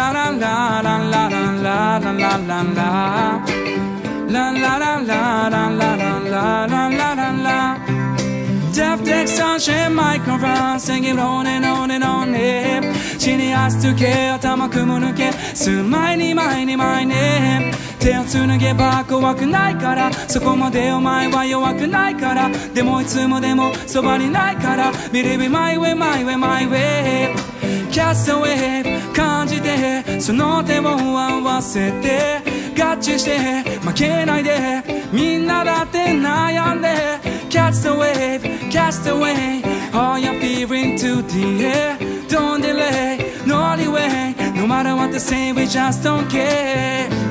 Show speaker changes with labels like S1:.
S1: la la la la la la la la la la. La la la la la la la la la la la la. Death takes sunshine microphone singing on and on and on it. 地に足つけ頭雲抜け数枚に前に前に手をつなげば怖くないからそこまでお前は弱くないからでもいつまでもそばにないから Believe in my way my way my way Cast away 感じてその手を合わせて合致して負けないでみんなだって悩んで Cast away cast away all your feeling to the air don't delay no delay no matter what they say we just don't care